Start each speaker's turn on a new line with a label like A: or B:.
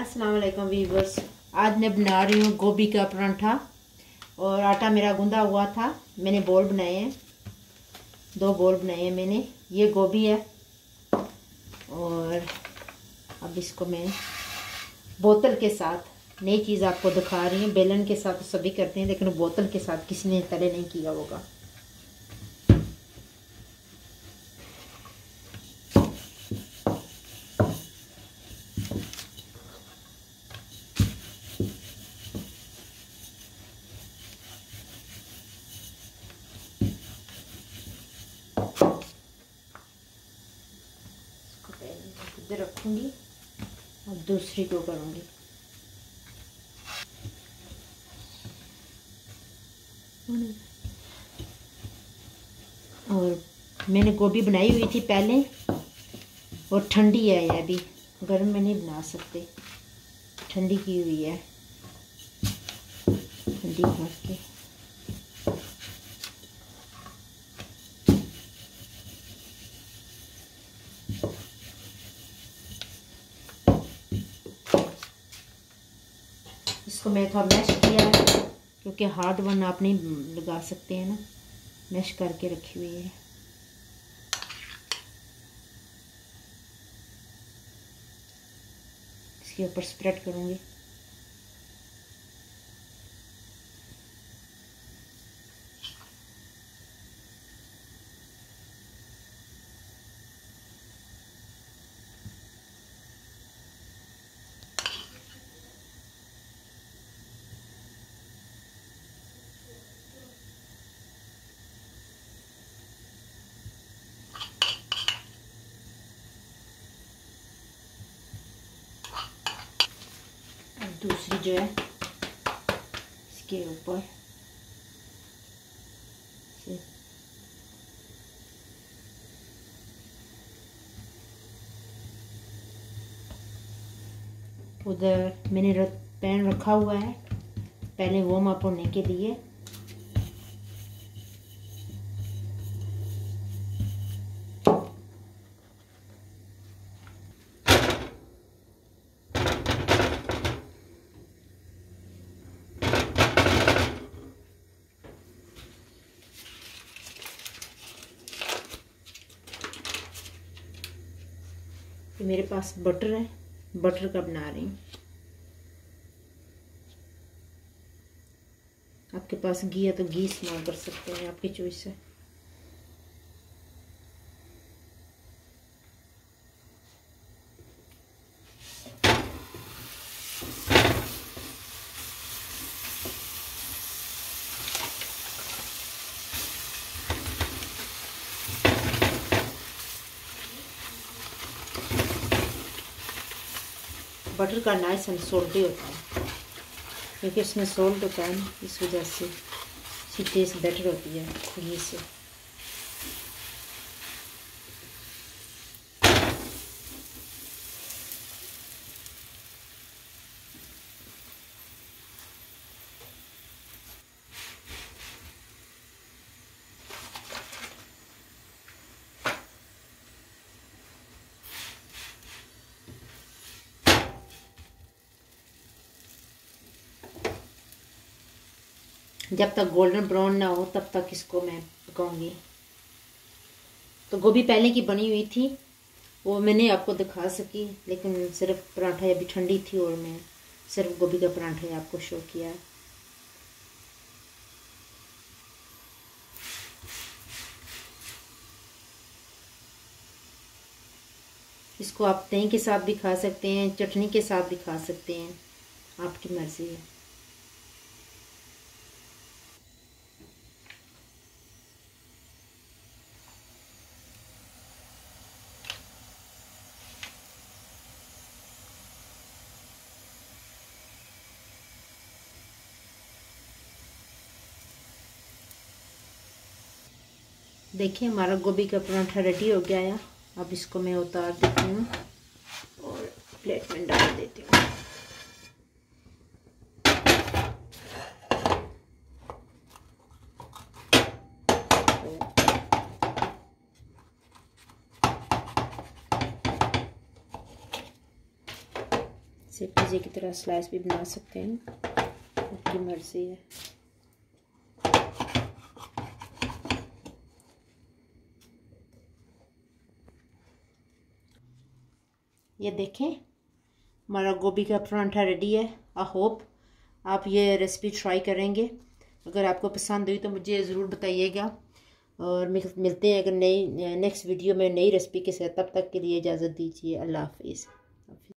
A: अस्सलाम वालेकुम वीवर्स। आज मैं बना रही हूँ गोभी का परांठा और आटा मेरा गूंदा हुआ था। मैंने बोल बनाए हैं, 2 बोल बनाए हैं मैंने। ये गोभी है और अब इसको मैं बोतल के साथ, नई चीज़ आपको दिखा रही हूँ। बेलन के साथ तो सभी करते हैं लेकिन बोतल के साथ किसी ने तले नहीं किया होगा। इधर रखूंगी और दूसरी को करूंगी। और मैंने गोभी बनाई हुई थी पहले और ठंडी है, ये अभी गर्म में नहीं बना सकते, ठंडी की हुई है, ठंडी करके। इसको मैं थोड़ा मैश किया है क्योंकि हार्ड वन आप नहीं लगा सकते हैं ना, मैश करके रखी हुई है। इसके ऊपर स्प्रेड करूंगी। दूसरी जो है इसके ऊपर उधर मैंने पैन रखा हुआ है पहले वार्म अप होने के लिए। मेरे पास बटर है, बटर का बना रही हूँ। आपके पास घी है तो घी इस्तेमाल कर सकते हैं, आपकी चॉइस है। बटर का नाइस एंड सोल्टी होता है क्योंकि इसमें सोल्ट होता है ना, इस वजह से इसकी टेस्ट बेटर होती है घी से। जब तक गोल्डन ब्राउन ना हो तब तक इसको मैं पकाऊंगी। तो गोभी पहले की बनी हुई थी, वो मैंने आपको दिखा सकी, लेकिन सिर्फ पराठा अभी ठंडी थी और मैं सिर्फ गोभी का पराठा आपको शो किया है। इसको आप दही के साथ भी खा सकते हैं, चटनी के साथ भी खा सकते हैं, आपकी मर्जी है। देखिए हमारा गोभी का पराठा रेडी हो गया है। अब इसको मैं उतार देती हूँ और प्लेट में डाल देती हूँ। से पिज़्ज़े की तरह स्लाइस भी बना सकते हैं, आपकी मर्ज़ी है। ये देखें हमारा गोभी का परांठा रेडी है। आई होप आप ये रेसिपी ट्राई करेंगे। अगर आपको पसंद हुई तो मुझे ज़रूर बताइएगा, और मिलते हैं अगर नई नेक्स्ट वीडियो में नई रेसिपी के साथ। तब तक के लिए इजाज़त दीजिए। अल्लाह हाफिज़।